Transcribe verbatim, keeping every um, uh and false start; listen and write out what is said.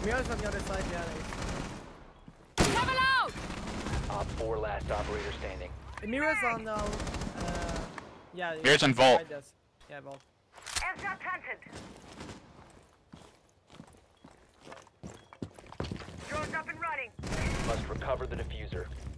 Mirror's on the other side, yeah. Cover out! Op four last operator standing. Mirror's on the. Uh, yeah. Mirror's on vault. Yeah, vault. Airshot planted. Drone's up and running. Must recover the diffuser.